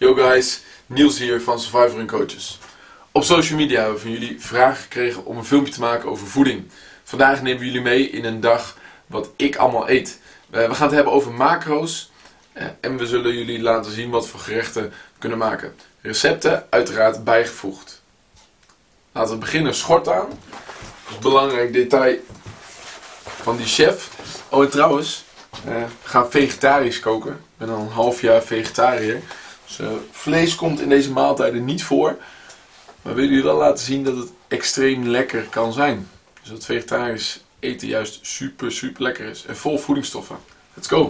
Yo guys, Niels hier van Survivor & Coaches. Op social media hebben we van jullie vragen gekregen om een filmpje te maken over voeding. Vandaag nemen we jullie mee in een dag wat ik allemaal eet. We gaan het hebben over macro's en we zullen jullie laten zien wat voor gerechten we kunnen maken. Recepten uiteraard bijgevoegd. Laten we beginnen, schort aan. Dat is een belangrijk detail van die chef. Oh en trouwens, we gaan vegetarisch koken. Ik ben al een half jaar vegetariër. Dus vlees komt in deze maaltijden niet voor. Maar we willen jullie wel laten zien dat het extreem lekker kan zijn. Dus dat vegetarisch eten juist super lekker is. En vol voedingsstoffen. Let's go!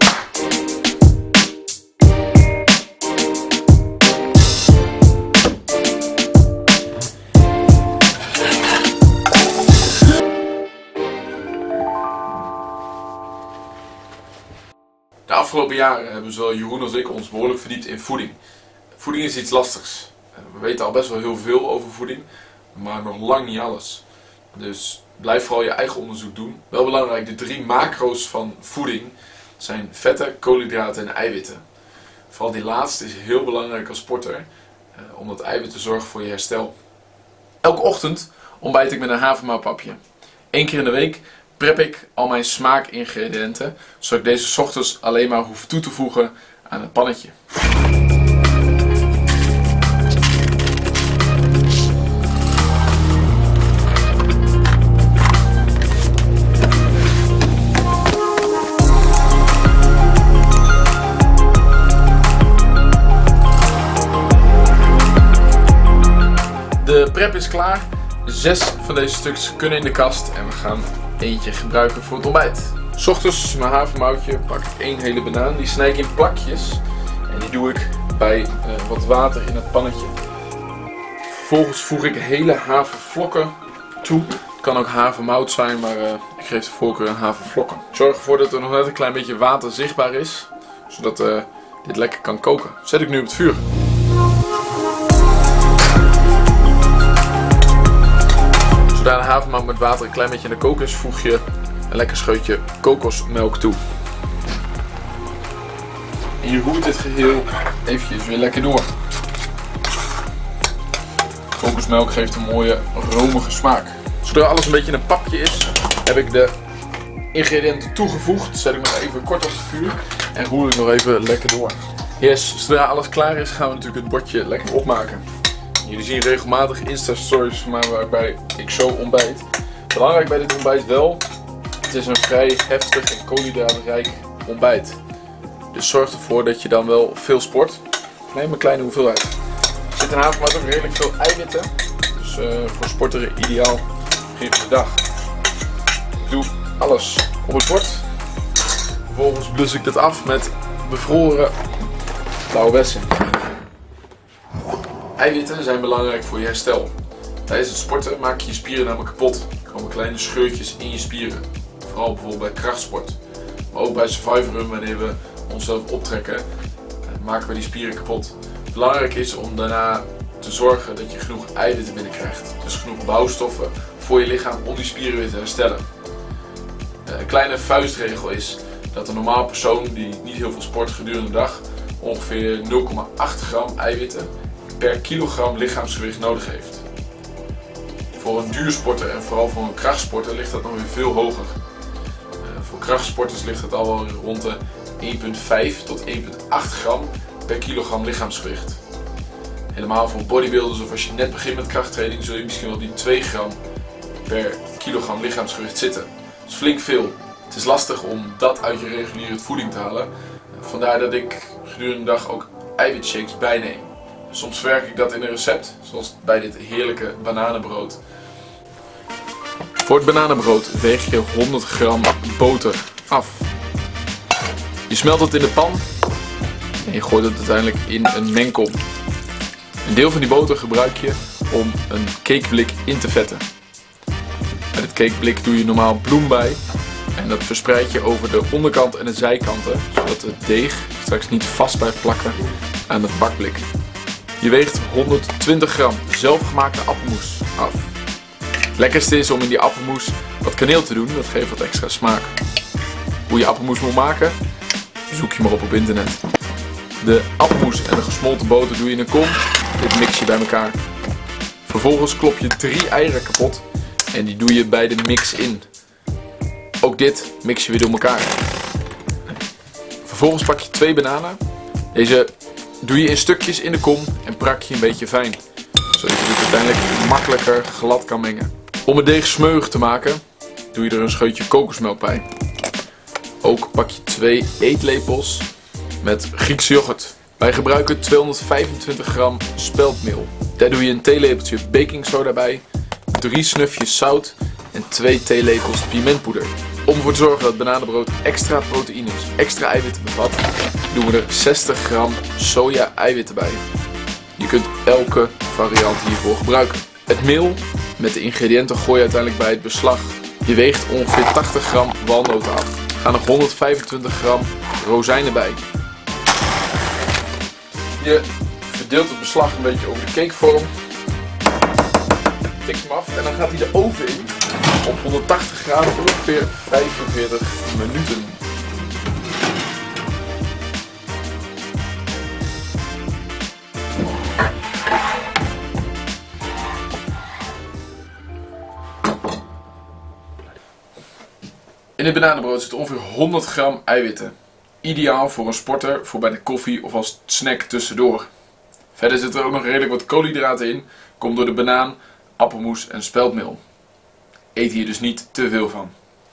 De afgelopen jaren hebben zowel Jeroen als ik ons behoorlijk verdiept in voeding. Voeding is iets lastigs. We weten al best wel heel veel over voeding, maar nog lang niet alles. Dus blijf vooral je eigen onderzoek doen. Wel belangrijk, de 3 macro's van voeding zijn vetten, koolhydraten en eiwitten. Vooral die laatste is heel belangrijk als sporter, omdat eiwitten zorgen voor je herstel. Elke ochtend ontbijt ik met een havermoutpapje. 1 keer in de week prep ik al mijn smaakingrediënten, zodat ik deze 's ochtends alleen maar hoef toe te voegen aan het pannetje. De prep is klaar. 6 van deze stukjes kunnen in de kast en we gaan eentje gebruiken voor het ontbijt. 's Ochtends mijn havermoutje pak ik 1 hele banaan. Die snij ik in plakjes en die doe ik bij wat water in het pannetje. Vervolgens voeg ik hele havervlokken toe. Het kan ook havermout zijn, maar ik geef de voorkeur aan havervlokken. Ik zorg ervoor dat er nog net een klein beetje water zichtbaar is, zodat dit lekker kan koken. Zet ik nu op het vuur. Zodra de havermout met water een klein beetje in de kook is, voeg je een lekker scheutje kokosmelk toe. En je roert dit geheel eventjes weer lekker door. Kokosmelk geeft een mooie romige smaak. Zodra alles een beetje in een papje is, heb ik de ingrediënten toegevoegd. Zet ik nog even kort op het vuur en roer ik nog even lekker door. Yes, zodra alles klaar is, gaan we natuurlijk het bordje lekker opmaken. Jullie zien regelmatig Insta-stories van mij waarbij ik zo ontbijt. Belangrijk bij dit ontbijt wel, het is een vrij heftig en koolhydraatrijk ontbijt. Dus zorg ervoor dat je dan wel veel sport. Neem een kleine hoeveelheid. Er zit in havermout ook redelijk veel eiwitten. Dus voor sporteren ideaal begin van de dag. Ik doe alles op het bord. Vervolgens blus ik dat af met bevroren blauwe bessen. Eiwitten zijn belangrijk voor je herstel. Tijdens het sporten maak je je spieren namelijk kapot. Er komen kleine scheurtjes in je spieren. Vooral bijvoorbeeld bij krachtsport. Maar ook bij Survivor Run, wanneer we onszelf optrekken, maken we die spieren kapot. Belangrijk is om daarna te zorgen dat je genoeg eiwitten binnenkrijgt. Dus genoeg bouwstoffen voor je lichaam om die spieren weer te herstellen. Een kleine vuistregel is dat een normaal persoon die niet heel veel sport gedurende de dag ongeveer 0,8 gram eiwitten per kilogram lichaamsgewicht nodig heeft. Voor een duursporter en vooral voor een krachtsporter ligt dat nog weer veel hoger. Voor krachtsporters ligt het al wel rond de 1,5 tot 1,8 gram per kilogram lichaamsgewicht. Helemaal voor bodybuilders of als je net begint met krachttraining zul je misschien wel die 2 gram per kilogram lichaamsgewicht zitten. Dat is flink veel. Het is lastig om dat uit je reguliere voeding te halen. Vandaar dat ik gedurende de dag ook eiwitshakes bijneem. Soms werk ik dat in een recept, zoals bij dit heerlijke bananenbrood. Voor het bananenbrood weeg je 100 gram boter af. Je smelt het in de pan en je gooit het uiteindelijk in een mengkom. Een deel van die boter gebruik je om een cakeblik in te vetten. Bij het cakeblik doe je normaal bloem bij en dat verspreid je over de onderkant en de zijkanten, zodat het deeg straks niet vast blijft plakken aan het bakblik. Je weegt 120 gram zelfgemaakte appelmoes af. Het lekkerste is om in die appelmoes wat kaneel te doen, dat geeft wat extra smaak. Hoe je appelmoes moet maken, zoek je maar op internet. De appelmoes en de gesmolten boter doe je in een kom. Dit mix je bij elkaar. Vervolgens klop je 3 eieren kapot en die doe je bij de mix in. Ook dit mix je weer door elkaar. Vervolgens pak je 2 bananen. Deze doe je in stukjes in de kom en prak je een beetje fijn. Zodat je dit uiteindelijk makkelijker glad kan mengen. Om het deeg smeuig te maken doe je er een scheutje kokosmelk bij. Ook pak je 2 eetlepels met Griekse yoghurt. Wij gebruiken 225 gram speldmeel. Daar doe je een theelepeltje baking soda bij, 3 snufjes zout en 2 theelepels pimentpoeder. Om ervoor te zorgen dat het bananenbrood extra proteïnes, extra eiwitten bevat, doen we er 60 gram soja eiwitten bij. Je kunt elke variant hiervoor gebruiken. Het meel met de ingrediënten gooi je uiteindelijk bij het beslag. Je weegt ongeveer 80 gram walnoten af. Er gaan nog 125 gram rozijnen bij. Je verdeelt het beslag een beetje over de cakevorm. Tik hem af en dan gaat hij de oven in op 180 graden voor ongeveer 45 minuten. In het bananenbrood zit ongeveer 100 gram eiwitten. Ideaal voor een sporter, voor bij de koffie of als snack tussendoor. Verder zitten er ook nog redelijk wat koolhydraten in. Komt door de banaan, appelmoes en speldmeel. Eet hier dus niet te veel van.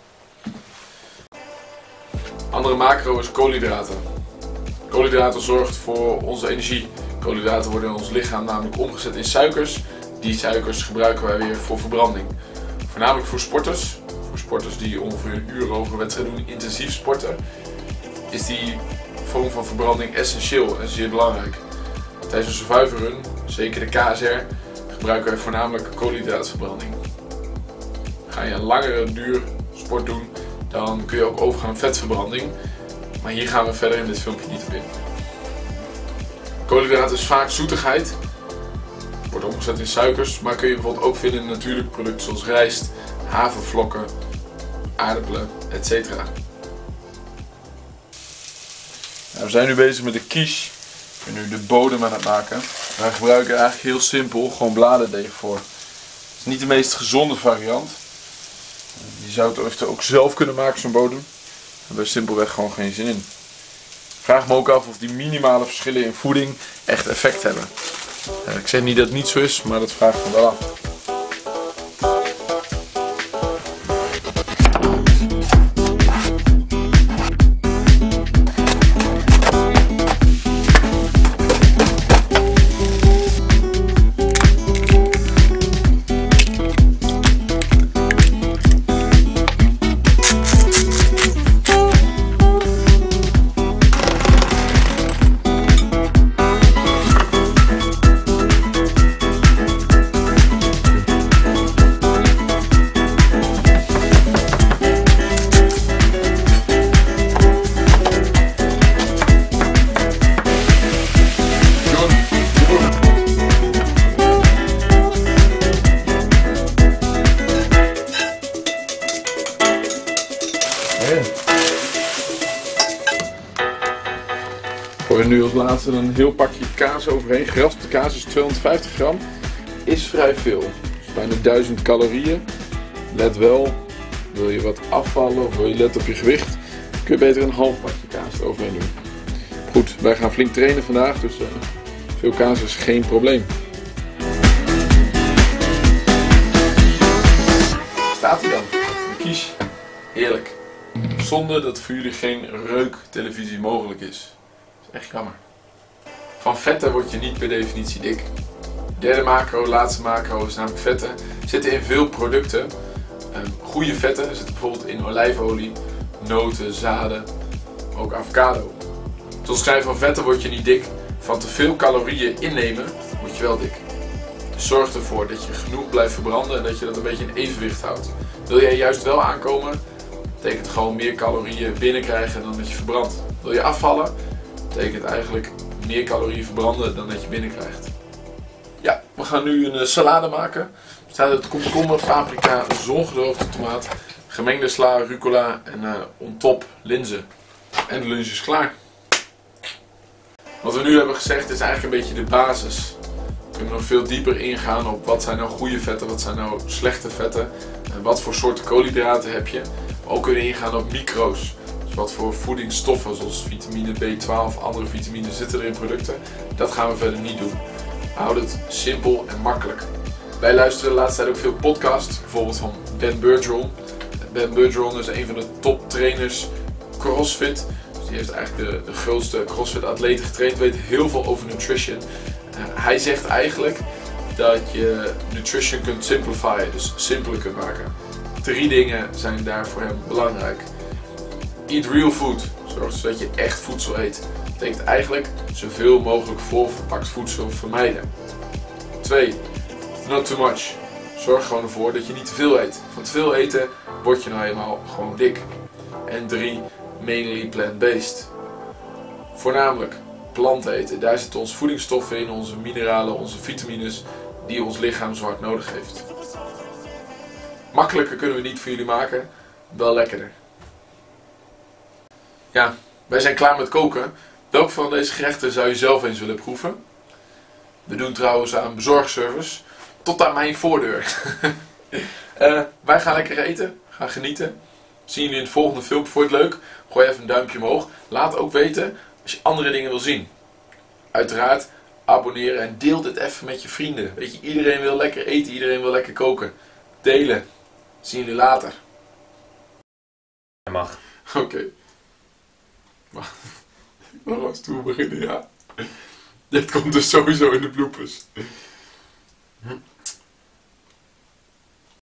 Andere macro is koolhydraten. Koolhydraten zorgt voor onze energie. Koolhydraten worden in ons lichaam namelijk omgezet in suikers. Die suikers gebruiken wij weer voor verbranding. Voornamelijk voor sporters. Voor sporters die ongeveer een uur over een wedstrijd doen, intensief sporten, is die vorm van verbranding essentieel en zeer belangrijk. Tijdens een survivor run, zeker de KSR, gebruiken wij voornamelijk koolhydraatverbranding. Ga je een langere duur sport doen, dan kun je ook overgaan op vetverbranding. Maar hier gaan we verder in dit filmpje niet op in. Koolhydraat is vaak zoetigheid, wordt omgezet in suikers, maar kun je bijvoorbeeld ook vinden in natuurlijke producten zoals rijst, havervlokken, aardappelen, etc. Nou, we zijn nu bezig met de quiche. Ik ben nu de bodem aan het maken. Wij gebruiken eigenlijk heel simpel gewoon bladerdeeg voor. Het is niet de meest gezonde variant. Je zou het eventueel ook zelf kunnen maken, zo'n bodem. Daar hebben we simpelweg gewoon geen zin in. Ik vraag me ook af of die minimale verschillen in voeding echt effect hebben. Ik zeg niet dat het niet zo is, maar dat vraag ik me wel af. Ik gooi er nu als laatste een heel pakje kaas overheen. Geraspte kaas is 250 gram. Is vrij veel. Dus bijna 1000 calorieën. Let wel, wil je wat afvallen of wil je letten op je gewicht, kun je beter een half pakje kaas eroverheen doen. Goed, wij gaan flink trainen vandaag, dus veel kaas is geen probleem. Staat hij dan? De quiche. Heerlijk. Zonder dat voor jullie geen reuktelevisie mogelijk is. Dat is echt jammer. Van vetten word je niet per definitie dik. Derde macro, laatste macro is namelijk vetten. Zitten in veel producten. Goede vetten zitten bijvoorbeeld in olijfolie, noten, zaden, ook avocado. Tot schrijven van vetten word je niet dik. Van te veel calorieën innemen word je wel dik. Dus zorg ervoor dat je genoeg blijft verbranden en dat je dat een beetje in evenwicht houdt. Wil jij juist wel aankomen, betekent gewoon meer calorieën binnenkrijgen dan dat je verbrandt. Wil je afvallen, betekent eigenlijk meer calorieën verbranden dan dat je binnenkrijgt. Ja, we gaan nu een salade maken. Er staat uit komkommer, paprika, zongedroogde tomaat, gemengde sla, rucola en on top linzen. En de lunch is klaar. Wat we nu hebben gezegd is eigenlijk een beetje de basis. We kunnen nog veel dieper ingaan op wat zijn nou goede vetten, wat zijn nou slechte vetten. En wat voor soorten koolhydraten heb je. Maar ook kunnen ingaan op micro's. Dus wat voor voedingsstoffen zoals vitamine B12, andere vitamines zitten er in producten. Dat gaan we verder niet doen. We houden het simpel en makkelijk. Wij luisteren de laatste tijd ook veel podcasts. Bijvoorbeeld van Ben Bergeron. Ben Bergeron is een van de top trainers CrossFit. Dus die heeft eigenlijk de grootste CrossFit atleten getraind. Weet heel veel over nutrition. Hij zegt eigenlijk dat je nutrition kunt simplifyen. Dus simpeler kunt maken. 3 dingen zijn daar voor hem belangrijk. Eat real food. Zorg dus dat je echt voedsel eet. Dat betekent eigenlijk zoveel mogelijk voorverpakt voedsel vermijden. 2. Not too much. Zorg gewoon ervoor dat je niet te veel eet. Van te veel eten word je nou eenmaal gewoon dik. En 3. Mainly plant-based. Voornamelijk planten eten. Daar zitten onze voedingsstoffen in, onze mineralen, onze vitamines die ons lichaam zo hard nodig heeft. Makkelijker kunnen we niet voor jullie maken, wel lekkerder. Ja, wij zijn klaar met koken. Welk van deze gerechten zou je zelf eens willen proeven? We doen trouwens aan bezorgservice tot aan mijn voordeur. Wij gaan lekker eten, gaan genieten. Zien jullie in het volgende filmpje. Vond je het leuk? Gooi even een duimpje omhoog. Laat ook weten als je andere dingen wil zien. Uiteraard abonneren en deel dit even met je vrienden. Weet je, iedereen wil lekker eten, iedereen wil lekker koken. Delen. Zien jullie later. Je mag. Oké. Wacht. Nog eens toe beginnen, ja. Dit komt dus sowieso in de bloopers.